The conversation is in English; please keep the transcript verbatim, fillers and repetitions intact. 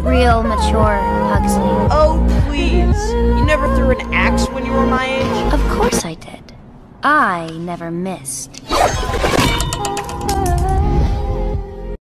Real mature, Huxley. Oh, please. You never threw an axe when you were my age? Of course I did. I never missed.